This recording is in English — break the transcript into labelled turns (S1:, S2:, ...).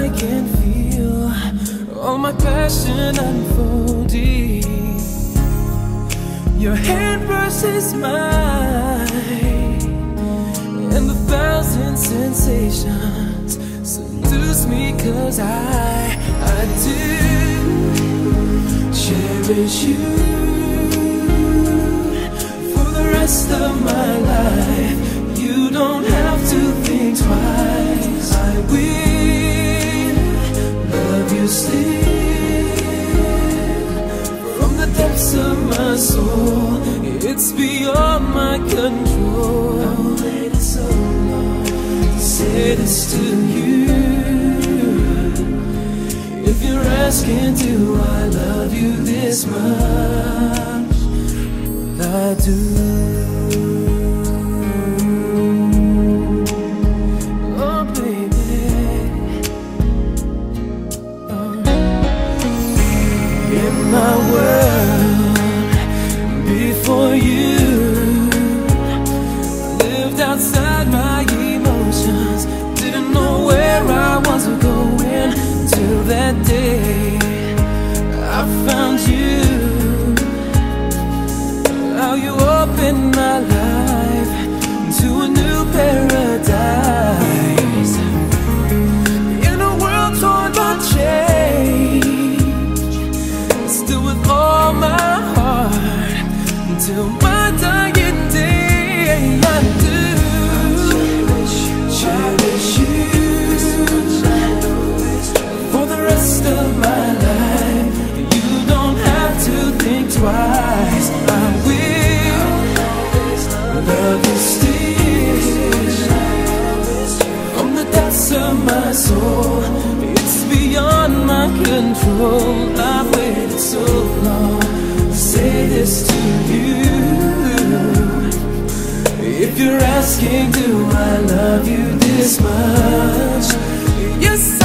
S1: I can feel all my passion unfolding. Your hand brushes mine, and the thousand sensations seduce me, 'cause I do cherish you for the rest of my life. You don't have to think twice. I will love you still from the depths of my soul. It's beyond my control. I waited so long to say this to you. If you're asking, do I love you this much? Well, I do. Oh, baby. In my world before you, lived outside my emotions, didn't know where I was going till that day I found you. How you opened my life to a new paradise. In a world torn by change, still with all my heart, until my dying day, I do cherish you for the rest of my life. You don't have to think twice. I will love you still from the depths of my soul. It's beyond my control. I've waited so long to say this to you. If you're asking, do I love you this much? Yes,